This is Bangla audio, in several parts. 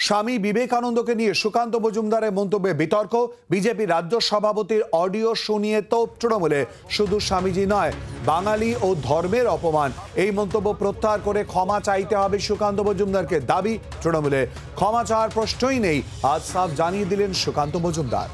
স্বামী বিবেকানন্দকে নিয়ে সুকান্ত মজুমদারের মন্তব্যে বিতর্ক। বিজেপি রাজ্য সভাপতির অডিও শুনিয়ে তোপ তৃণমূলে। শুধু স্বামীজি নয়, বাঙালি ও ধর্মের অপমান। এই মন্তব্য প্রত্যাহার করে ক্ষমা চাইতে হবে সুকান্ত মজুমদারকে, দাবি তৃণমূলে। ক্ষমা চাওয়ার প্রশ্নই নেই, আজ সাফ জানিয়ে দিলেন সুকান্ত মজুমদার।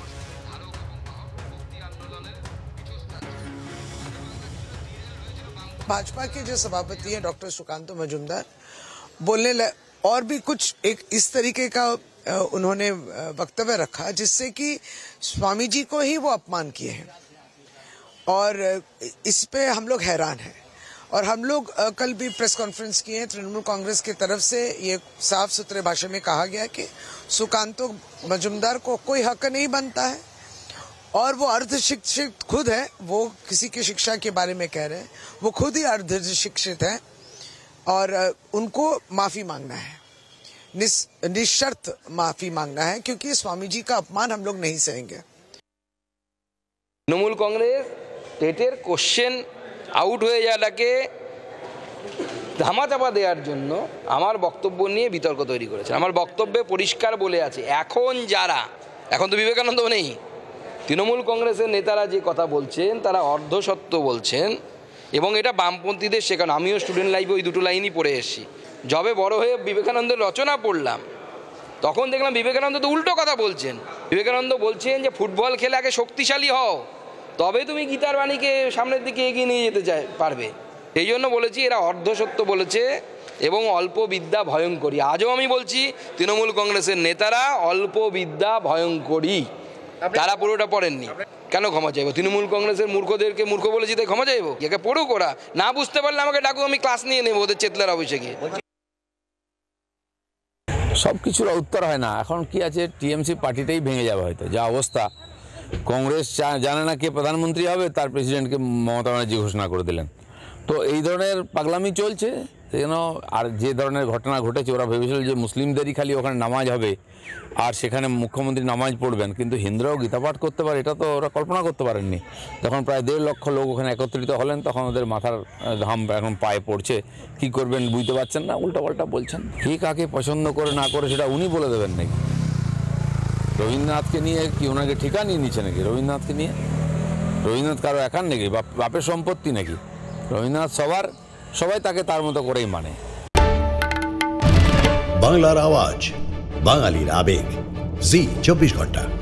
भाजपा के जो सभापति हैं डॉक्टर सुकांत मजूमदार बोलने और भी कुछ एक इस तरीके का उन्होंने वक्तव्य रखा जिससे कि स्वामी जी को ही वो अपमान किए हैं, और इस पे हम लोग हैरान हैं। और हम लोग कल भी प्रेस कॉन्फ्रेंस किए हैं, तृणमूल कांग्रेस की तरफ से ये साफ सुथरे भाषा में कहा गया कि सुकांत मजूमदार को कोई हक नहीं बनता है, और वो अर्ध शिक्षित खुद है। वो किसी की शिक्षा के बारे में कह रहे हैं, वो खुद ही अर्ध शिक्षित हैं, और उनको माफी मांगना है, निशर्त माफी मांगना है, क्योंकि स्वामी जी का अपमान हम लोग नहीं सहेंगे। তৃণমূল কংগ্রেস টেটের কোশ্চেন আউট হয়ে যাওয়াটাকে ধামাচাপা দেওয়ার জন্য আমার বক্তব্য নিয়ে বিতর্ক তৈরি করেছে। আমার বক্তব্যে পরিষ্কার বলে আছে, এখন তো বিবেকানন্দ নেই, তৃণমূল কংগ্রেসের নেতারা যে কথা বলছেন তারা অর্ধসত্য বলছেন, এবং এটা বামপন্থীদের শেখানো। আমিও স্টুডেন্ট লাইফে ওই দুটো লাইনই পড়ে এসেছি। যবে বড় হয়ে বিবেকানন্দের রচনা পড়লাম, তখন দেখলাম বিবেকানন্দ তো উল্টো কথা বলছেন। বিবেকানন্দ বলছেন যে ফুটবল খেলে আগে শক্তিশালী হও, তবে তুমি গীতার বাণীকে সামনের দিকে এগিয়ে নিয়ে যেতে পারবে। এই জন্য বলেছি এরা অর্ধসত্য বলেছে এবং অল্প বিদ্যা ভয়ঙ্করী। আজও আমি বলছি তৃণমূল কংগ্রেসের নেতারা অল্প বিদ্যা ভয়ঙ্করী, তারা পুরোটা পড়েননি। কেন ক্ষমা চাইবো? তৃণমূল কংগ্রেসের মূর্খদেরকে মূর্খ বলেছি তাই ক্ষমা চাইবো? একে পড়ুক, ওরা না বুঝতে পারলে আমাকে ডাকুক, আমি ক্লাস নিয়ে নেবো ওদের চেতলার অফিসে গিয়ে। সব কিছুর উত্তর হয় না। এখন কি আছে, টিএমসি পার্টিটাই ভেঙে যাবে হয়তো, যা অবস্থা। কংগ্রেস জানে না কে প্রধানমন্ত্রী হবে, তার প্রেসিডেন্টকে মমতা ব্যানার্জি ঘোষণা করে দিলেন। তো এই ধরনের পাগলামি চলছে যেন। আর যে ধরনের ঘটনা ঘটেছে, ওরা ভেবেছিল যে মুসলিমদেরই খালি ওখানে নামাজ হবে আর সেখানে মুখ্যমন্ত্রী নামাজ পড়বেন, কিন্তু হিন্দুরাও গীতাপাঠ করতে পারে, এটা তো ওরা কল্পনা করতে পারেননি। যখন প্রায় 1.5 লক্ষ লোক ওখানে একত্রিত হলেন, তখন ওদের মাথার ঘাম এখন পায়ে পড়ছে। কি করবেন বুঝতে পারছেন না, উল্টাপাল্টা বলছেন। কে কাকে পছন্দ করে না করে সেটা উনি বলে দেবেন নাকি? রবীন্দ্রনাথকে নিয়ে কি ওনাকে ঠিকা নিয়ে নিচ্ছে নাকি? রবীন্দ্রনাথকে নিয়ে, রবীন্দ্রনাথ কারো একার নাকি? বাপের সম্পত্তি নাকি? রবীন্দ্রনাথ সবাই তাকে তার মতো করেই মানে। বাংলার আওয়াজ, বাঙালির আবেগ, জি 24 ঘন্টা।